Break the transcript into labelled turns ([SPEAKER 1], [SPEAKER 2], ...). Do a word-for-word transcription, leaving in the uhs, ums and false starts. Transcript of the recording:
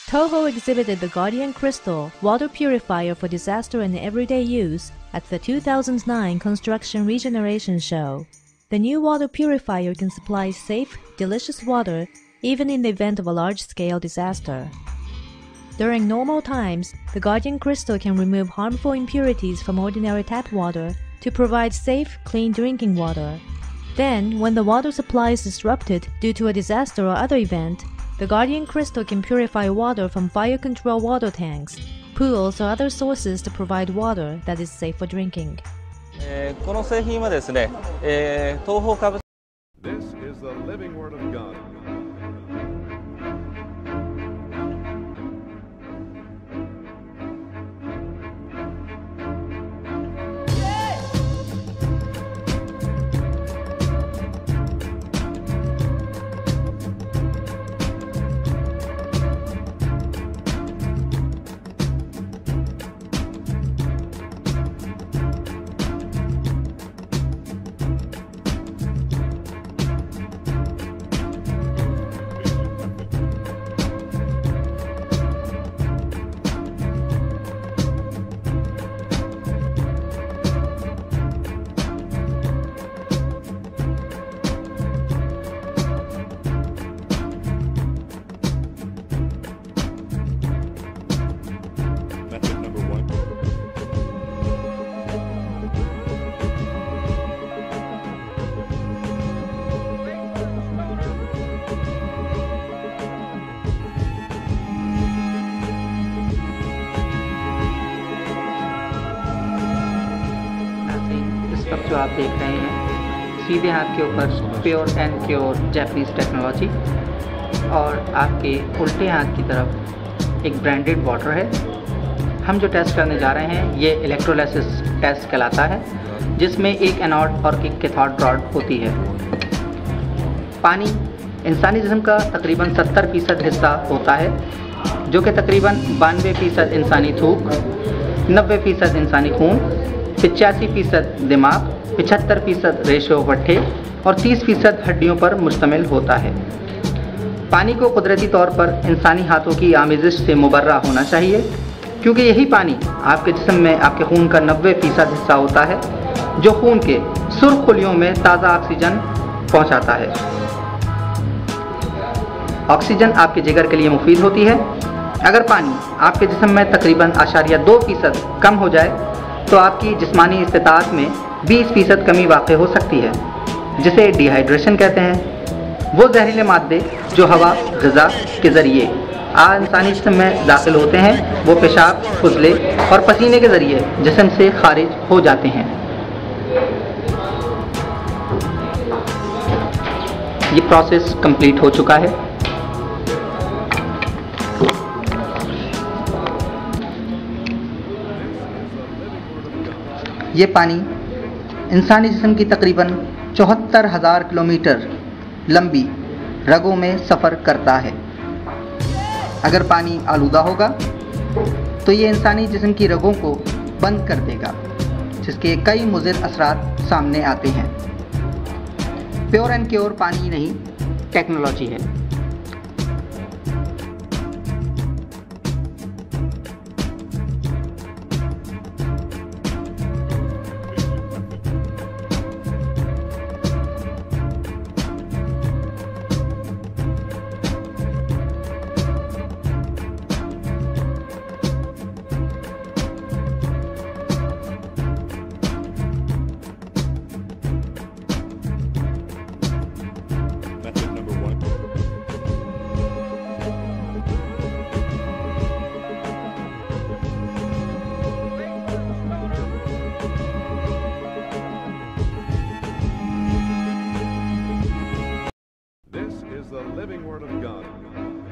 [SPEAKER 1] Toho exhibited the Guardian Crystal water purifier for disaster and everyday use at the two thousand nine Construction Regeneration Show. The new water purifier can supply safe, delicious water even in the event of a large-scale disaster. During normal times, the Guardian Crystal can remove harmful impurities from ordinary tap water to provide safe, clean drinking water. Then, when the water supply is disrupted due to a disaster or other event, the Guardian Crystal can purify water from fire control water tanks, pools or other sources to provide water that is safe for drinking.
[SPEAKER 2] えー、この製品はですね、えー、東方株
[SPEAKER 3] This is the living word of God. Method number one.
[SPEAKER 4] इस वक्त जो आप देख रहे हैं सीधे हाथ के ऊपर pure and cure Japanese technology और आपके उल्टे हाथ की तरफ एक ब्रांडेड वाटर है। हम जो टेस्ट करने जा रहे हैं ये इलेक्ट्रोलाइसिस टेस्ट कहलाता है, जिसमें एक एनोड और एक कैथोड रॉड होती है। पानी इंसानी जिस्म का तकरीबन सत्तर फीसद हिस्सा होता है, जो कि तकरीबन बानवे फीसद इंसानी थूक, नब्बे फीसद इंसानी खून, पचासी फीसद दिमाग, पचहत्तर फीसद रेशो वट्ठे और तीस फीसद हड्डियों पर मुश्तमिल होता है। पानी को कुदरती तौर पर इंसानी हाथों की आमेज़िश से मुबर्रा होना चाहिए, क्योंकि यही पानी आपके जिस्म में आपके खून का नब्बे फीसद हिस्सा होता है, जो खून के सुर्ख खुलियों में ताज़ा ऑक्सीजन पहुंचाता है। ऑक्सीजन आपके जिगर के लिए मुफीद होती है। अगर पानी आपके जिस्म में तकरीबन आशारिया दो फीसद कम हो जाए तो आपकी जिस्मानी इस्तिताअत में बीस फीसद कमी वाक़ हो सकती है, जिसे डिहाइड्रेशन कहते हैं। वो जहरीले मादे जो हवा, ग़िज़ा के ज़रिए आ इंसानी जिस्म में दाखिल होते हैं, वो पेशाब, फुजले और पसीने के ज़रिए जिस्म से खारिज हो जाते हैं। ये प्रोसेस कंप्लीट हो चुका है। ये पानी इंसानी जिस्म की तकरीबन चौहत्तर हज़ार किलोमीटर लंबी रगों में सफ़र करता है। अगर पानी आलूदा होगा तो ये इंसानी जिस्म की रगों को बंद कर देगा, जिसके कई मुज़िर असरात सामने आते हैं। प्योर एंड क्योर पानी नहीं, टेक्नोलॉजी है।
[SPEAKER 3] Method number one. This is the living word of God.